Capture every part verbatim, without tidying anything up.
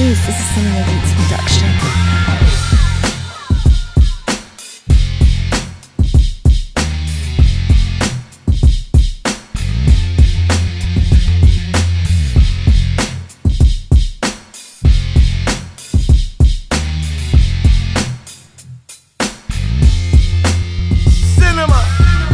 Peace, this is Sinima Beats production. Sinima.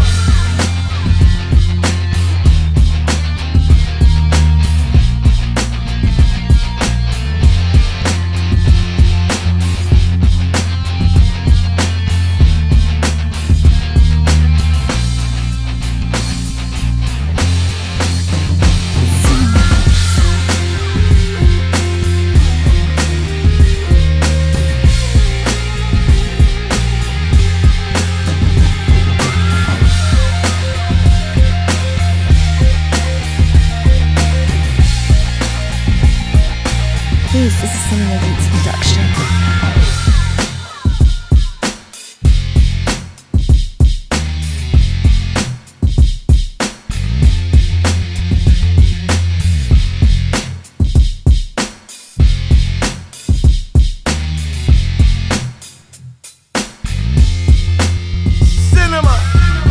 Peace, this is Sinima Beats production. Sinima.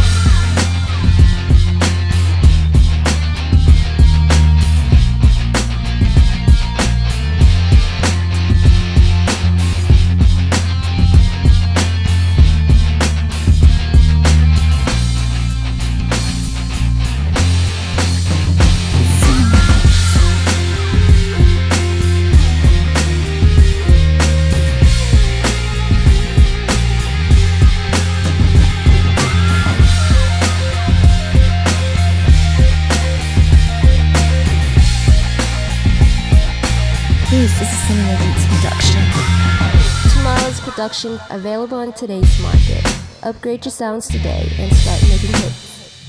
Peace, this is Sinima Beats production. Tomorrow's production available in today's market. Upgrade your sounds today and start making hits.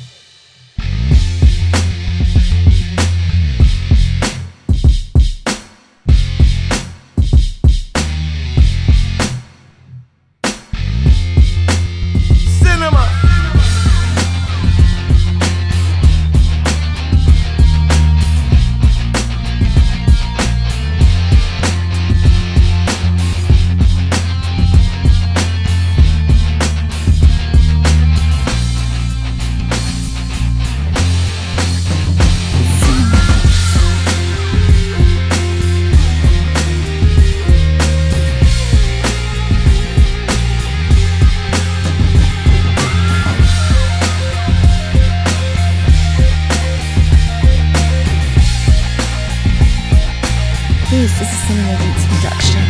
Sinima. Peace, this is Sinima Beats production.